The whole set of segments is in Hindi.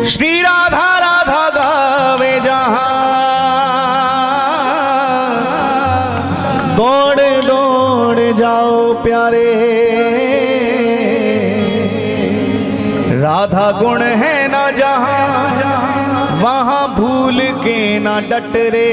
श्री राधा राधा गावे जहां, दौड़ दौड़ जाओ प्यारे। राधा गुण है ना जहां, वहां भूल के ना डट रे।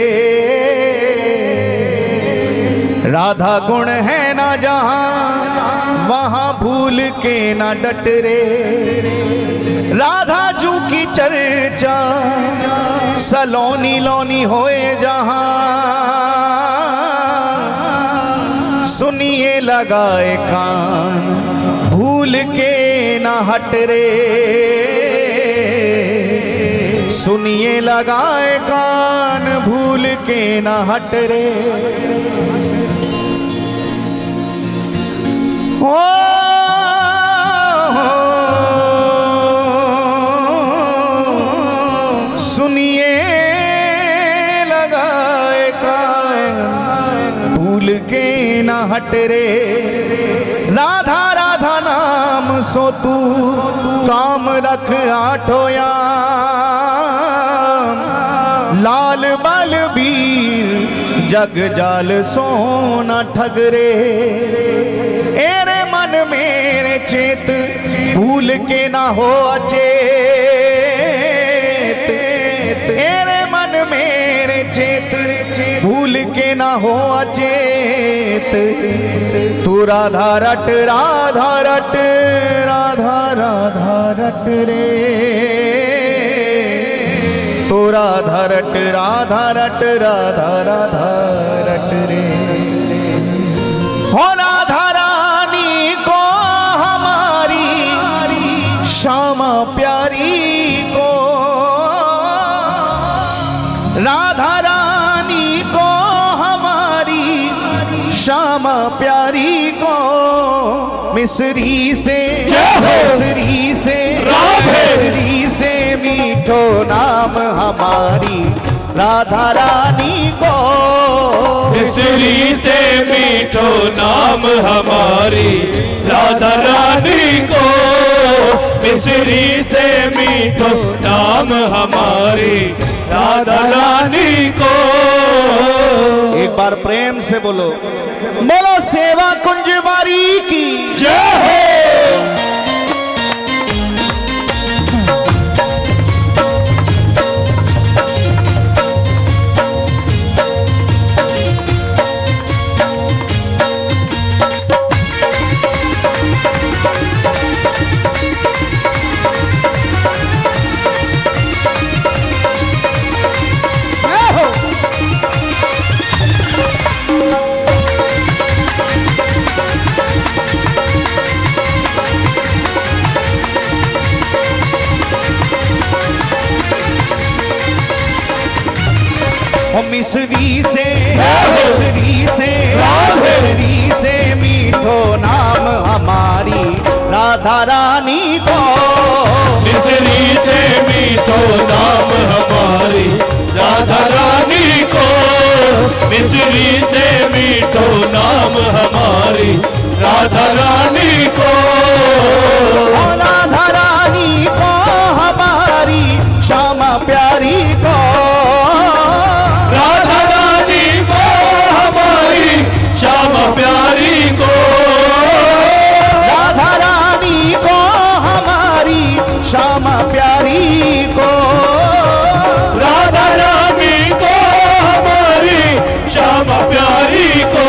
राधा गुण है ना जहां, वहां भूल के ना डट रे। राधा जू की चर्चा सलोनी लोनी होए जहां, सुनिए लगाए कान भूल के ना हट रे। सुनिए लगाए कान भूल के ना हट रे। ओ सुनिए लगाए कान भूल के ना हट रे। राधा राधा नाम सो तू काम रख आठोया, लाल बलबीर जग जाल सोना ठगरे। एरे मन मेरे चेत भूल के ना हो अचेत। तेरे मन मेरे चेत भूल के ना हो अचेत। तू राधा रट राधा रट राधा राधा रट रे। तो राधा रट राधा रट राधा राधा रट रे। हो राधा रानी को हमारी श्यामा प्यारी को, राधा रानी को हमारी श्यामा प्यारी को। मिसरी से मिसरी से मिसरी से मीठो नाम हमारी राधा रानी को। मिसरी से मीठो नाम हमारी राधा रानी को। मिसरी से मीठो नाम हमारी राधा रानी को। एक बार प्रेम से बोलो, बोलो सेवा कुंजवारी की जय हो। मिसरी से मीठो नाम हमारी राधा रानी को। मिसरी से मीठो नाम हमारी राधा रानी को। मिसरी से मीठो नाम हमारी राधा रानी को। राधा रानी को हमारी श्यामा प्यारी को। राधा रानी को हमारी श्यामा प्यारी को। राधा रानी को हमारी श्यामा प्यारी को। राधा रानी को हमारी श्यामा प्यारी को।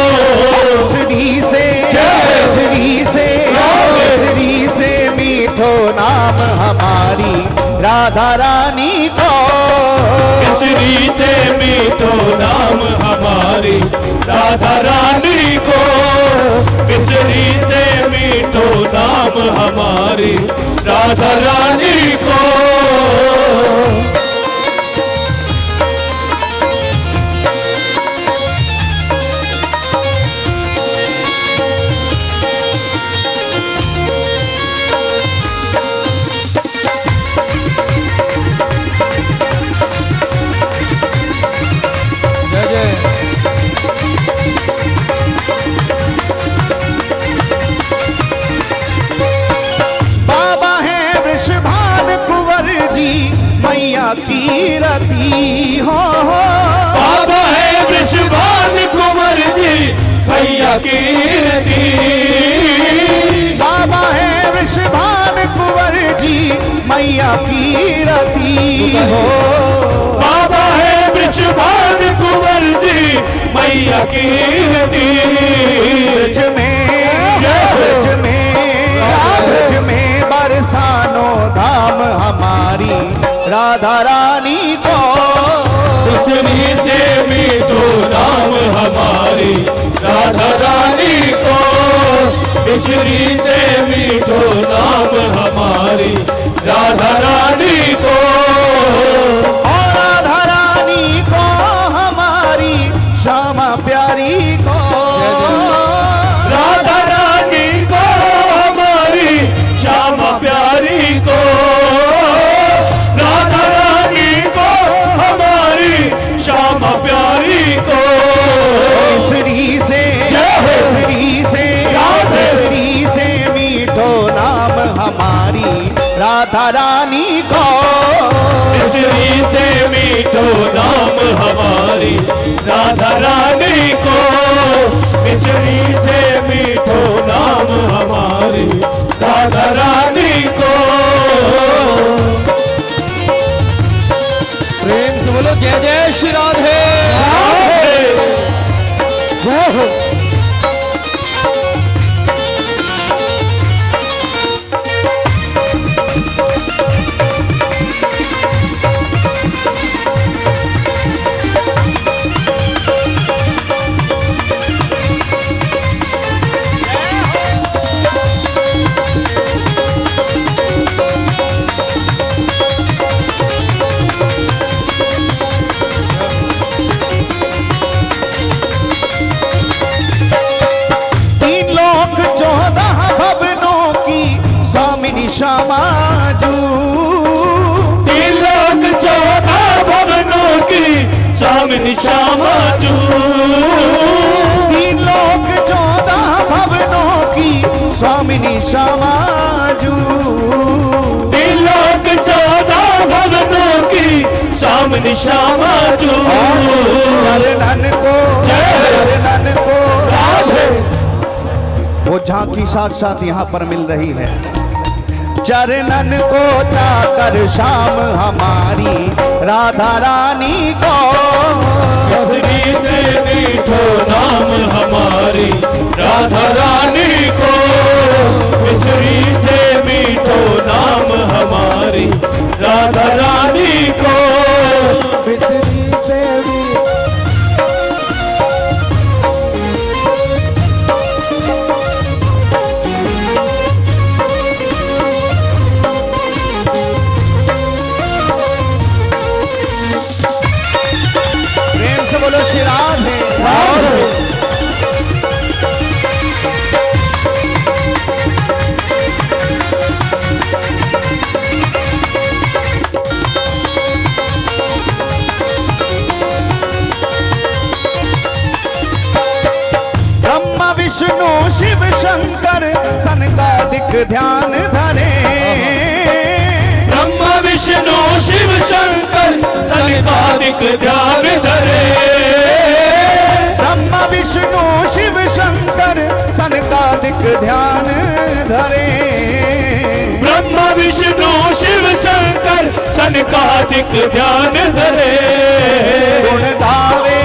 श्री से मीठो नाम हमारी राधा रानी को। श्री से मीठो नाम हमारी राधा रानी को। बिसरी से मीठो नाम हमारी राधा रानी को। बाबा है वृषभान कुंवर मैया की रती हो। बाबा है वृषभान कुंवर जी मैया की रती। बाबा है वृषभान कुंवर जी मैया की रती हो। बाबा है वृषभान कुंवर जी मैया की रती। ब्रज में बरसानो धाम हमारी राधा रानी को। दूसरी से मीठो नाम हमारी राधा रानी को। बिछड़ी से मीठो नाम हमारी राधा रानी को। और राधा रानी को हमारी श्यामा प्यारी को। राधा रानी को हमारी श्यामा प्यारी को। राधा रानी को हमारी श्यामा प्यारी को। श्री से मीठो नाम हमारी राधा रानी को। बिछड़ी से मीठो नाम हमारी राधा रानी को। बिछड़ी से मीठो नाम हमारी राधा रानी को। प्रेम से बोलो जय जय श्री राधे। श्यामा जू। तिलक 14 भवनों की स्वामिनी श्यामा जू। तिलक 14 भवनों की स्वामिनी श्यामा जू। तिलक 14 भवनों की स्वामिनी श्यामा जू। चरणन को राधे। वो झांकी साक्षात यहाँ पर मिल रही है। चरणन को चाकर शाम हमारी राधा रानी को। बिछड़ी से मीठो नाम हमारी राधा रानी को। बिछड़ी से मीठो नाम हमारी राधा रानी को। बिछड़ी से बोलो श्री राधे। ब्रह्मा विष्णु शिव शंकर सनकादिक ध्यान धरे। ब्रह्मा विष्णु शिव शंकर सनकादिक ध्यान धरे। ब्रह्मा विष्णु शिव शंकर सनकादिक ध्यान धरे। ब्रह्मा विष्णु शिव शंकर सनकादिक ध्यान धरे। गुण गावे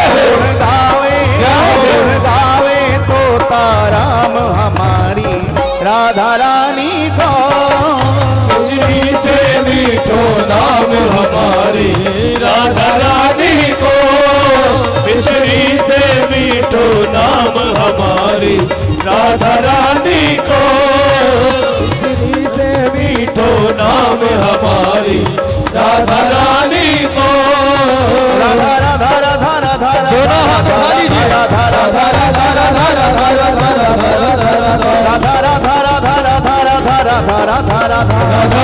तो ताराम हमारी राधा रानी को। बिछड़ी से मीठो नाम हमारी राधा रानी को। बिछड़ी से मीठो नाम हमारी राधा रानी को। बिछड़ी से मीठो नाम हमारी राधा रानी को। राधा राधा राधा राधा दोनों हाथ उठा लीजिए। राधा राधा राधा राधा राधा राधा राधा राधा राधा राधा राधा राधा राधा राधा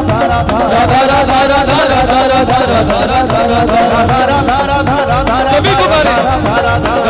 सभी